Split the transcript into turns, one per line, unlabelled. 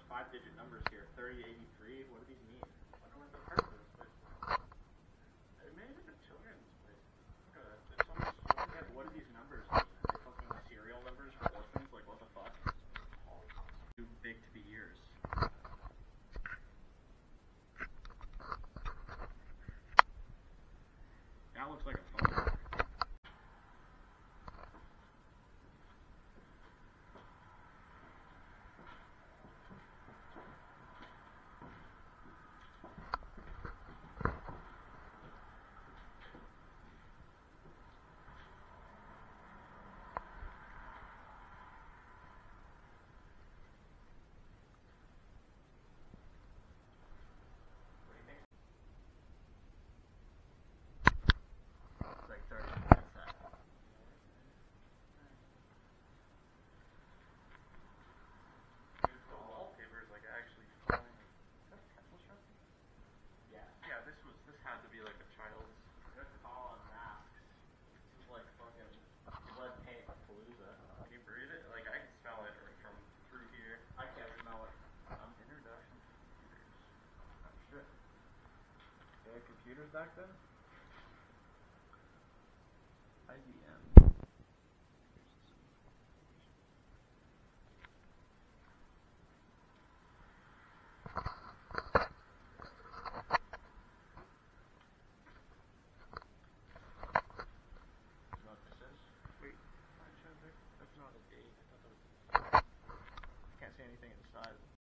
5-digit numbers here. 3083. What do these mean? I wonder what the purpose is. It may have been children's, but there's so much. Yeah, what do these numbers mean? Are they fucking serial numbers for orphans? Like, what the fuck? Too big to be years. That looks like a phone number. This had to be like a child's. Good call on masks. This is like fucking lead paint palooza. Can you breathe it? Like I can smell it from through here. I can't smell it. Introduction to computers. Oh shit. They had computers back then? IBM. That's not a date. I thought that was. Can't see anything inside.